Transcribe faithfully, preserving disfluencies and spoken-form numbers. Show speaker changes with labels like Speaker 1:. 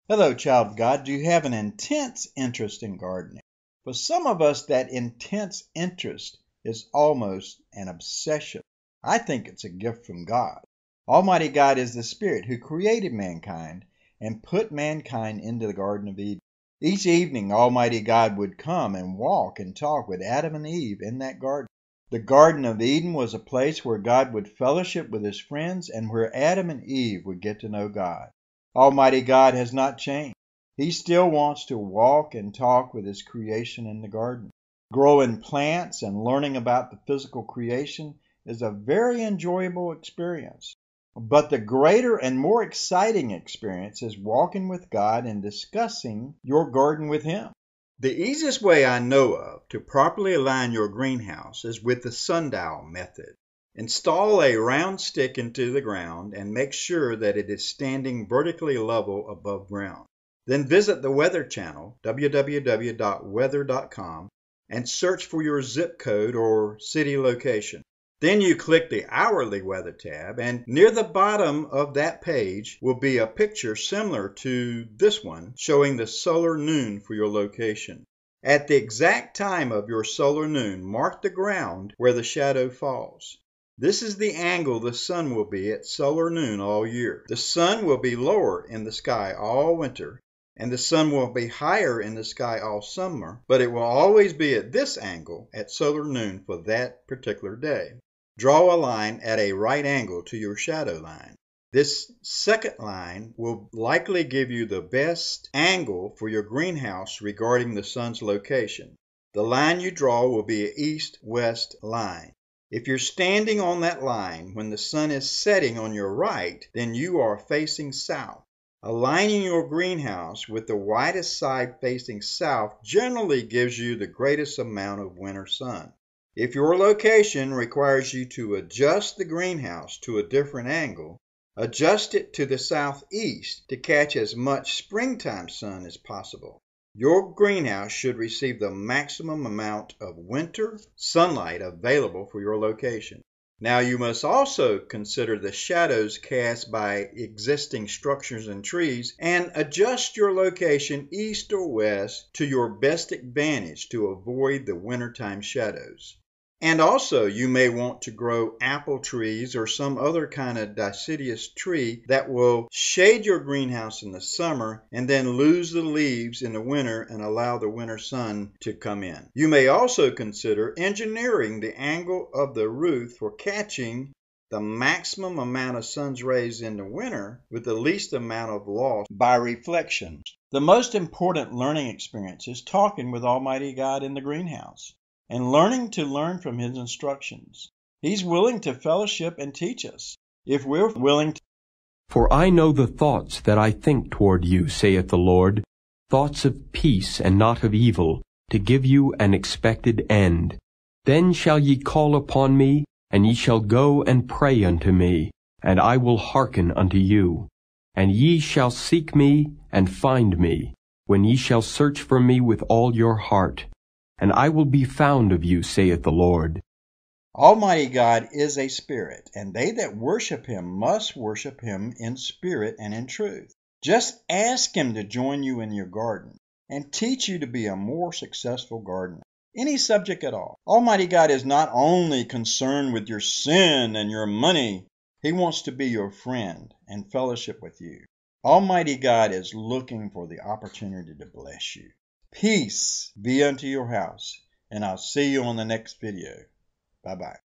Speaker 1: Hello, child of God. Do you have an intense interest in gardening? For some of us, that intense interest is almost an obsession. I think it's a gift from God. Almighty God is the Spirit who created mankind and put mankind into the Garden of Eden. Each evening, Almighty God would come and walk and talk with Adam and Eve in that garden. The Garden of Eden was a place where God would fellowship with his friends and where Adam and Eve would get to know God. Almighty God has not changed. He still wants to walk and talk with his creation in the garden. Growing plants and learning about the physical creation is a very enjoyable experience. But the greater and more exciting experience is walking with God and discussing your garden with him. The easiest way I know of to properly align your greenhouse is with the Sundial method. Install a round stick into the ground and make sure that it is standing vertically level above ground. Then visit the Weather channel, w w w dot weather dot com, and search for your zip code or city location. Then you click the Hourly Weather tab, and near the bottom of that page will be a picture similar to this one showing the solar noon for your location. At the exact time of your solar noon, mark the ground where the shadow falls. This is the angle the sun will be at solar noon all year. The sun will be lower in the sky all winter, and the sun will be higher in the sky all summer, but it will always be at this angle at solar noon for that particular day. Draw a line at a right angle to your shadow line. This second line will likely give you the best angle for your greenhouse regarding the sun's location. The line you draw will be an east-west line. If you're standing on that line when the sun is setting on your right, then you are facing south. Aligning your greenhouse with the widest side facing south generally gives you the greatest amount of winter sun. If your location requires you to adjust the greenhouse to a different angle, adjust it to the southeast to catch as much springtime sun as possible. Your greenhouse should receive the maximum amount of winter sunlight available for your location. Now you must also consider the shadows cast by existing structures and trees and adjust your location east or west to your best advantage to avoid the wintertime shadows. And also you may want to grow apple trees or some other kind of deciduous tree that will shade your greenhouse in the summer and then lose the leaves in the winter and allow the winter sun to come in. You may also consider engineering the angle of the roof for catching the maximum amount of sun's rays in the winter with the least amount of loss by reflection. The most important learning experience is talking with Almighty God in the greenhouse and learning to learn from his instructions. He's willing to fellowship and teach us if we're willing to.
Speaker 2: For I know the thoughts that I think toward you, saith the Lord, thoughts of peace and not of evil, to give you an expected end. Then shall ye call upon me, and ye shall go and pray unto me, and I will hearken unto you. And ye shall seek me and find me, when ye shall search for me with all your heart. And I will be found of you, saith the Lord.
Speaker 1: Almighty God is a spirit, and they that worship him must worship him in spirit and in truth. Just ask him to join you in your garden and teach you to be a more successful gardener. Any subject at all. Almighty God is not only concerned with your sin and your money. He wants to be your friend and fellowship with you. Almighty God is looking for the opportunity to bless you. Peace be unto your house, and I'll see you on the next video. Bye-bye.